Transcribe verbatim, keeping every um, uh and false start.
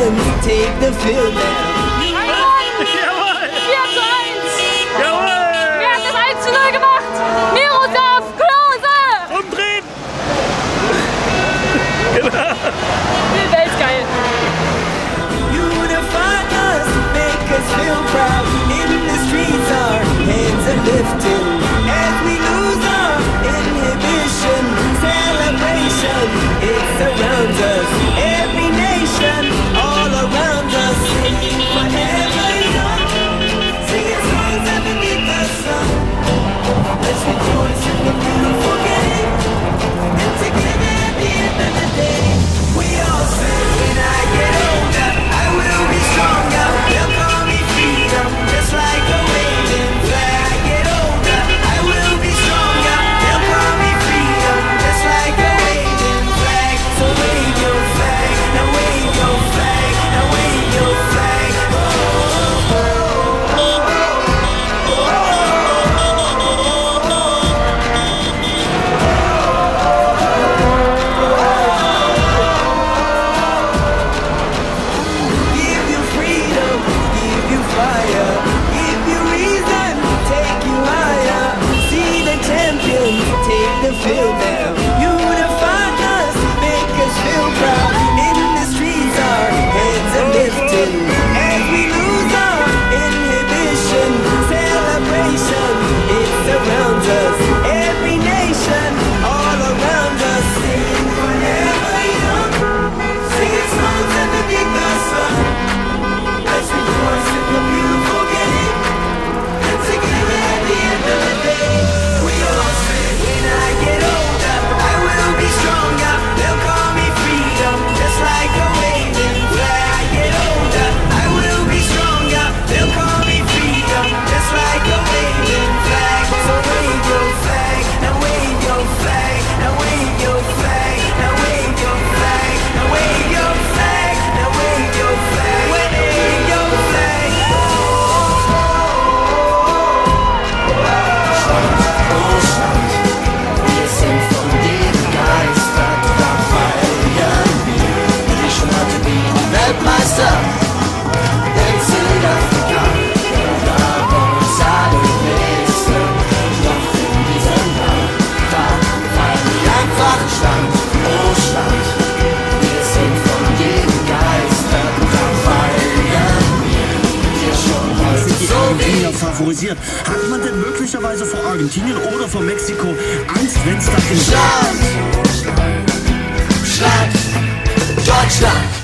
champions take the field now. Jawohl! vier zu eins! Jawohl! Wer hat das eins zu null gemacht? Miroslav Klose! Umdrehen! Genau! Die Welt ist geil! Unify us, make us feel proud. In the streets our hands are lifting as we lose our inhibition. Celebration, it surrounds us. Every nation, all around us, singing forever young, singing songs underneath the sun. Let's rejoice in the beautiful game, and together at the end of the day, we all say, when I get older, I will be stronger. They'll call me freedom, just like a waving flag. I get older, I will be stronger. They'll call me freedom, just like a waving flag. So wave your flag, now wave your flag, now wave your flag. Oh, oh, oh, give you freedom, give you fire, give you reason, take you higher. See the champions take the field now. Unify us, make us feel proud. In the streets our heads are lifted as we lose our inhibition. Celebration, it surrounds us. Every nation, all around us, singing forever young, singing songs underneath the sun. Let's rejoice in the beautiful game, and together at the end of the day, we all say, when I get older, I will be stronger. They'll call me freedom, just like a waving flag. I get older, I will be stronger. They'll call me freedom, just like a waving flag. So wave your flag, now wave your flag, now wave your flag, now wave your flag, now wave your flag, now wave your flag, wave your flag. Wir sind von dir begeistert, da feiern wir die Schnatte wie Weltmeister in Südafrika. Da wollen uns alle wissen, doch in diesem Land, da feiern wir einfach Stand, oh Stand. Wir sind von dir begeistert, da feiern wir dir schon heute Die so Argentinier wie favorisiert. Hat man denn möglicherweise vor Argentinien oder vor Mexiko Angst, wenn es da in Stadt, Stadt, Deutschland.